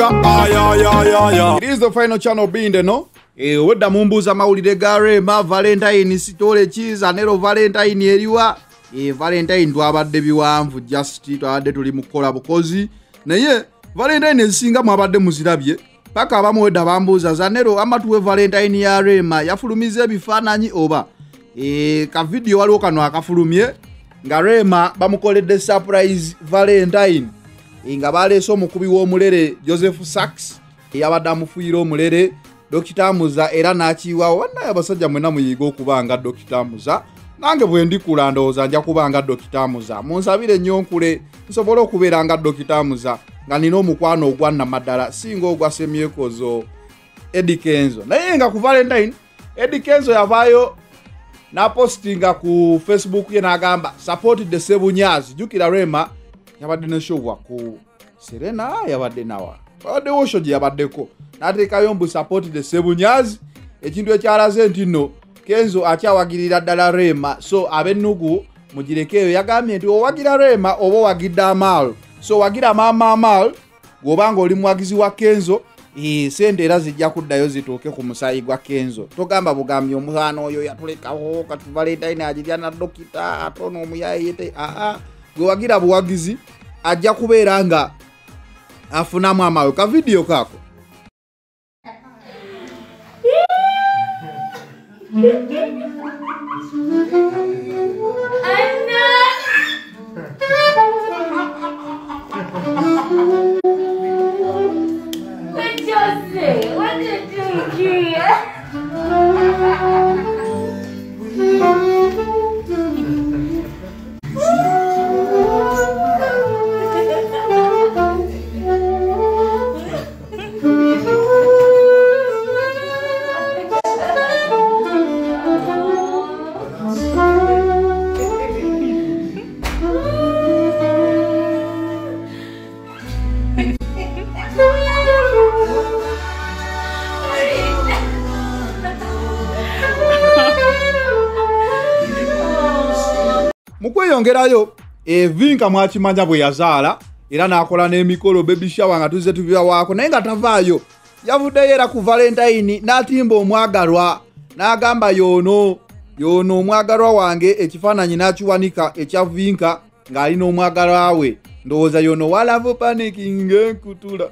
Sugar. It is the final channel being there, no? Wedda mumbuza mawulire ga Rema Valentine sitole chiza nero Valentine eriwa Valentine twabadde biwanvu just twabadde tuli mukola bukozi naye Valentine esinga mwabadde muzirabye paka abamu wedda bambuza za nero amatuwe Valentine ya Rema yafulumize bifaananyi oba ka video waliwo kano akafulumye nga Rema bamukoledde surprise Valentine nga baleese omukubi w'omulere Joseph Sachs yabadde amufuuyira omulere Dr. Muza era nakiwawo wannaye abasajja mwena muyiga okubanga Dr. Muza nange bwe ndikula ndowooza nja kubanga Dr. Muza munsabire nnyo nkule nsobole okubeera nga Dr. Muza nga nina omukwano ogwa namaddala singa ogwa Semyekozo Eddie Kenzo naye nga ku Valentine Eddie Kenzo yavaayo napostinga ku Facebook ye n'agamba support the Sebunyazi jukira Rema yabadde ne show ku Serena yabadde nawa bade wosho gye yabaddeko nateekayo mbu support the Sebunyazi ekintu ekyalaze nti nno Kenzo akyawagirira ddala Rema so abennugu mugirekeyo yagambye nti owagira Rema oba wagidde Amal so wagira mama Amal gobanga oli muwagizi wa Kenzo sente era zijja kuddayo zituuke ku musayi gwa Kenzo togamba bugambi omwana oyo yatulekawo kati Valentine agirya na dokita atono omuyayete gwe wagira buwagizi ajja kubeera nga afunamu amawe ka video kako What did you do here? mukweyongerayo Vinka mwakimanya bwe yazaala era n'akola n'emikolo baby shower nga tuzze tubiwaako naye nga tavaayo yavuddeyo era ku Valentine n'atimba omwagalwa n'agamba yoono omwagalwa wange ekifaananyi n'akiwanika ekya Vinka ng'alina omwagalwa we ndowooza yoono walavu panicking nkutula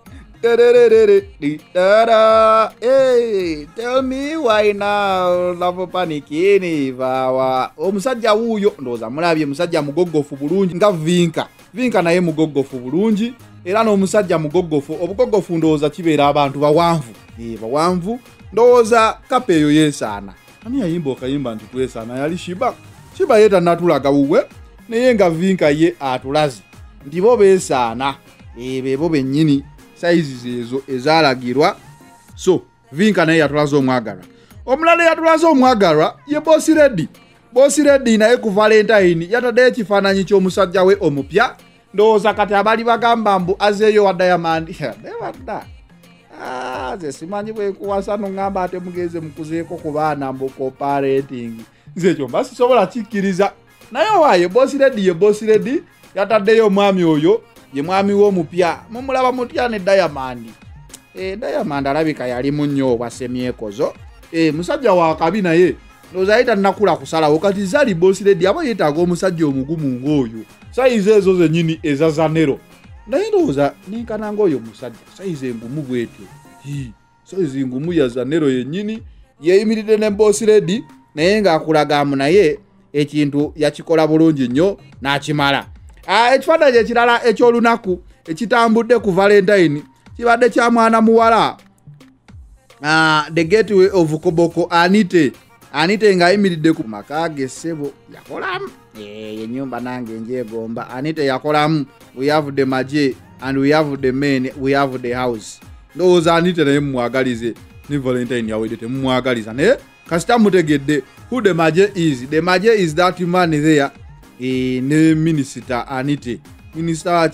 tell me why now love panicking vawa omusajja wuuyo ndowooza mulabye musajja mugoggofu bulungi nga Vinka naye mugoggofu bulungi era n'omusajja mugoggofu obugoggofu ndowooza kibeera abantu bawanvu ndowooza kapa eyo yeesaana ani yayimba okayimba nti twesaana yali Shiba ye tannatulaga wuwe naye nga Vinka ye atulaze nti bo beesaana bebo bennyini sizes ezo ezalagirwa so Vinka naye yatulaze omwagalwa omulala yatulaze omwagalwa ye Boss Lady naye ku Valentine yataddeyo ekifaananyi ky'omusajja we omupya ndowooza kati abali bagamba mbu azeeyo wa Diamond newadda ze simanyi bwekuwasa noŋŋamba ate mugeze mukuzeeko ku baana mbu co-parenting nze ekyo mba sisobola kikkiriza naye waaye Boss Lady yataddeyo omwami oyo ye mwami w'omupya mumulaba mutya ne Diamond Diamond alabika yali munnyo obwa Semyekozo musajja wa kabi naye ndowooza yita nnakula kusalawo kati zali Boss Lady aba yeetaaga omusajja omugumu ng'oyo sayizi ezo zennyini eza Zanero naye ndowooza nenkananga oyo musajja sayizi engumu bwetyo sayizi engumu ya Zanero yennyini yeeyimiridde ne Boss Lady naye ng'akulagamu naye ekintu yakikola bulungi nnyo n'akimala ekifaananyi ekirala eky'olunaku ekitambudde ku Valentine kibadde kya mwana muwala the gateway of Koboko Anite ng'ayimiridde ku maka ge ssebo yakolamu ennyumba nange njegomba Anite yakolamu we have the maje and we have the men we have the house ndowooza Anite naye mumwagalize ne Valentine yawedde temumwagaliza naye kasita mutegedde who the maje is that man there ne Minister Anite Minister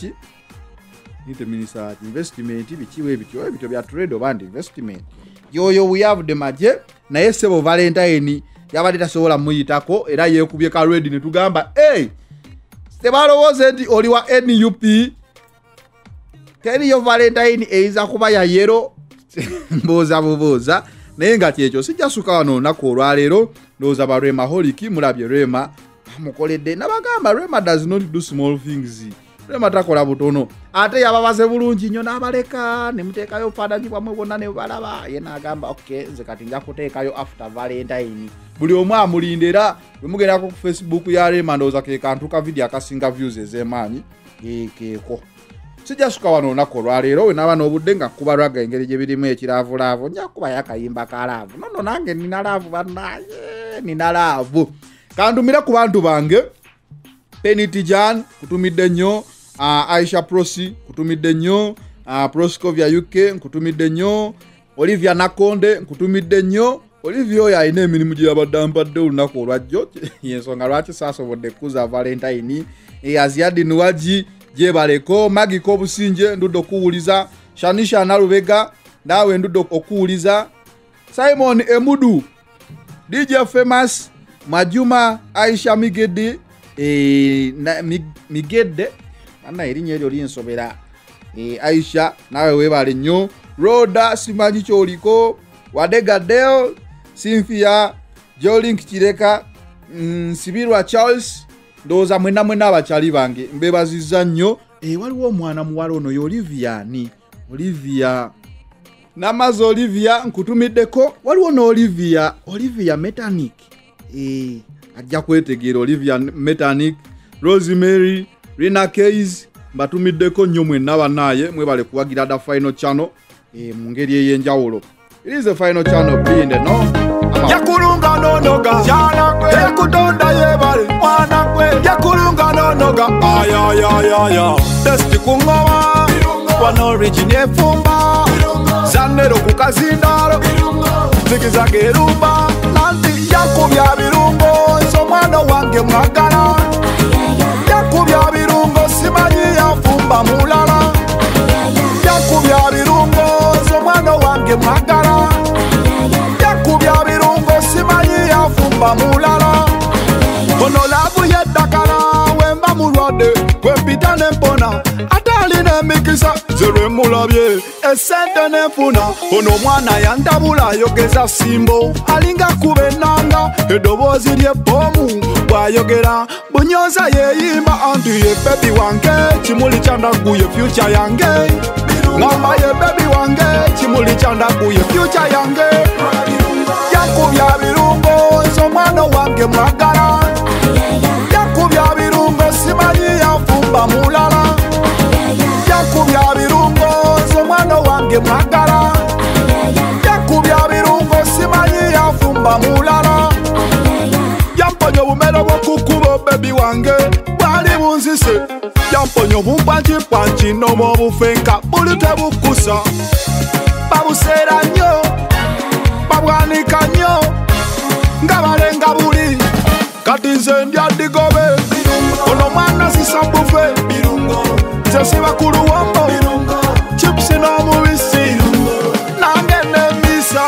investment bikiwe ebityo bya trade obandi investment yoyo we have the maje naye sebo Valentine yabadde tasobola muyitako era yeekubye ka ready ne tugamba tebalowooze nti oli wa NUP teriyo Valentine eiza kuba ya yero mboza buboza naye nga kyekyo sijasuka wano olunaku olwaleero ndowooza ba Rema Holiki mulabye Rema amukoledde nabagamba Rema does not do small things. Rema takola butono ate yababaze bulungi nnyo n'abaleka ne muteekayo fadanyi bwamwe bonna ne balaba ye n'agamba okay nze kati nja kuteekayo after Valentine. Buli omu amulindira bwe mugerako ku Facebook ya Rema ndowooza ke kantu ka video akasinga views ez'emaanyi keeko. Sijasuka wano olunaku olwaleero we naaba n'obudde nga kubalwaga engeri gye birimu ekiraavulaavu nja kubayo akayimba ka laavu. Nono nange nina laavu bannaye nina laavu. Kantumire ku bantu bange Penny Tijan kutumidde nnyo, Aisha Prosi kutumidde nnyo, Proscovia UK nkutumidde nnyo, Olivia Nakonde nkutumidde nnyo. Olivia oyo alina emirimu gye yabadde ampadde olunaku olwajjo yensonga lwaki saasobodde kuza Valentine. Aziadi Nuwaji jebaleko Magiko Obusinje ndudde okuwuliza, Shanisha Nalubega naawe ndudde okuwuliza, Simon Emudu, DJ Famous, Majuma Aisha Migede Migede anna erinnya eryo linsobera Aisha nawe webale nnyo, Roda simanyi kyoliko, Wadega Dale, Cynthia Jolink Kireka, Sibirwa Charles ndowooza mwena abakyali bange mbebazizza nnyo. Waliwo omwana muwala ono ye Olivia Namazi Olivia nkutumiddeko. Waliwo n'Olivia Mechanic ajja kwetegeera Olivia Mechanic, Rosemary Rina Keys mbatumiddeko nnyo mwenna bannaaye mwebale kuwagira da final channel mu ngeri ey'enjawulo. It is a final channel being the no yakulunga nonoga jana kutonda yebale mwana kwe yakulunga nonoga aya testi kungowa wana origine fumba zanero kukazindaro zigizage rumba nanti yakubya birungo so mwana wange mwagala yakubya birungo simanyi yafumba mulala yakubya birungo so mwana wange mwagala yakubya birungo simanyi yafumba mulala ono labu yeddakala wemba mulwadde wempita nempona atalina emikisa zerwe mulabye esente nenfuna ono mwana yantabula ayogeza simbo alinga kuba ennanga eddoboozi ly'ebbomu bw'ayogera bunyoza yeyimba anti ye bebi wange kimuli kyandaguye future yange ngamba ye bebi wange kimuli kyandaguye future yange yakubya birungo so mwana wange mwagala yakubya birungo simanyi yafumba mulala yakubya birungo so mwana wange mwagala yakubya birungo simanyi yafumba mulala yamponya obumero bw'okukuba bebi wange bwali bunzise yamponya obumpwankimpwanki n'omu obufenka buli tebukusa babuseera nnyo babwanika nnyo nga balenga buli kati nze ndya ddigobe ono mwana sisambufe sesiba ku luwombo chipusi n'omubisi nange n'emmisa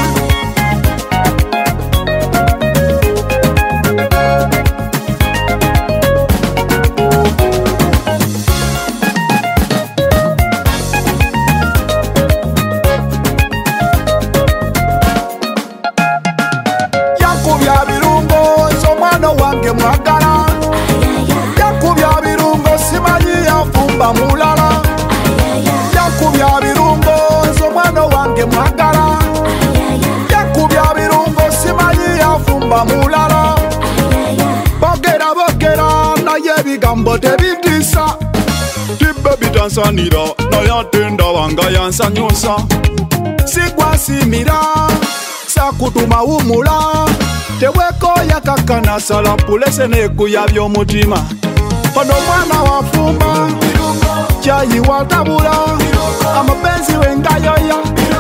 yakubya birungo so mwana wange mwagala yakubya birungo simanyi yafumba mulala yakubya birungo so mwana wange mwagala yakubya birungo simanyi yafumba mulala bogera naye ebigambo tebitiisa tibbe bitansanira naye ate ndabanga yansanyusa sigwasimira sakutuma wumula tebwekoya kakana sala pulese nekuya by'omutima ono mwana wafumba kyayi watabula amapenzi wengayoya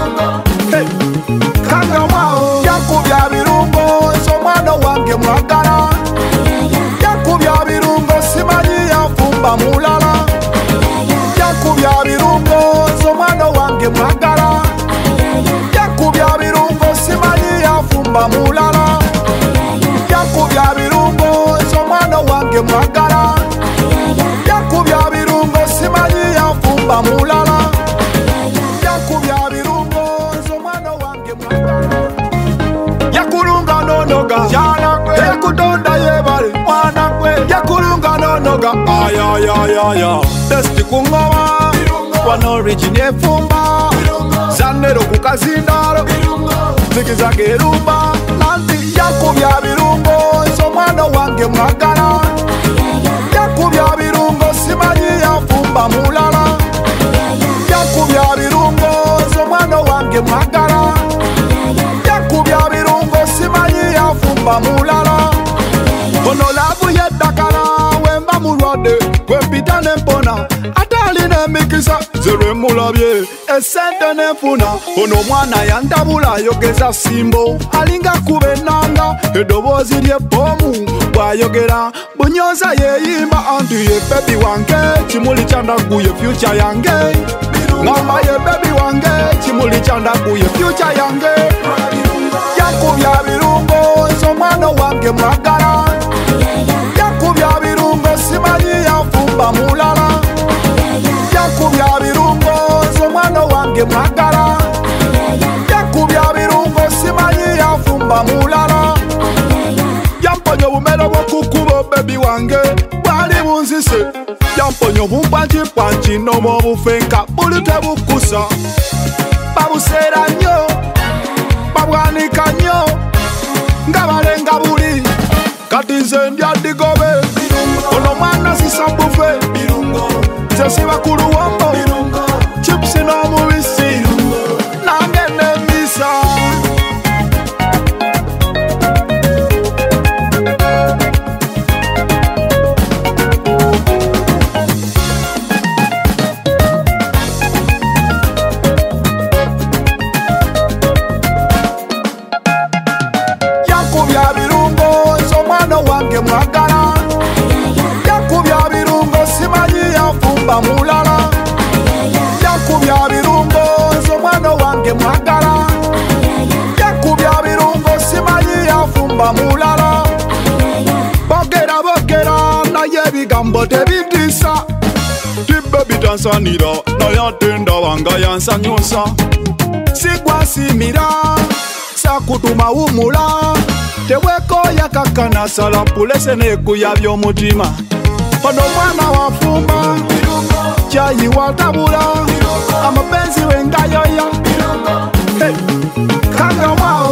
kangawao yakubya birungo so mwana wange mwagala yakubya birungo simanyi yafumba mulala yakubya birungo so mwana wange mwagala yakubya birungo simanyi yafumba mulala yakubya birungo so mwana wange mwagala yakubya birungo simanyi yafumba mulala ya Testi kungowa Wano origin efumba Zanero kukazindaro Zigizage rumba Nanti yakubya birungo Nso mwana wange mwagala Yakubya birungo Simanyi yafumba mulala Yakubya birungo Nso mwana wange mwagala Yakubya birungo Simanyi yafumba mulala Ono labu yedakala Wemba mulwade Wempita nempona Atali nemikisa Zerwe mulabye Esente nefuna Ono mwana yandabula Yogeza simbo Alinga kubenanga Edobozi lye bomu Bwayogera Bunyoza yeyimba Antu ye baby wange Chimuli chanda guye future yange Ngamba ye baby wange Chimuli chanda guye future yange Yakubya birungo Nso mwana wange mwagala Yakubya birungo Simanyi yafumba mulala Yakubya birungo Nso mwana wange mwagala Yakubya birungo Simanyi yafumba mulala Yamponyo bumelo bwokukuba baby wange Bwali bunzise Yamponyo bumpanchi Nomo bufenka Bulute bukusa Babusera nyo Babwanika nyo Ngabalenga buli Kati nze ndya digobe Ono mwana sisambufe Zesi bakulu wombo Chipsi n'omubisi Nange nemisa Yakubya birungo Nso mwana wange mwagala Yakubya birungo Simanyi yafumba mulala Yakubya birungo Nso mwana wange mwagala Yakubya birungo Simanyi yafumba mulala Bogera naye bigambo tebidisa Tibbe bitansanira naye atenda wanga yansanyusa Sigwa simira Sakutuma umula Teweko yakakana sala pulese nekuya by'omutima Ono mwana wafumba Chayi watabula Amapenzi wengayoya Hey, kanga wa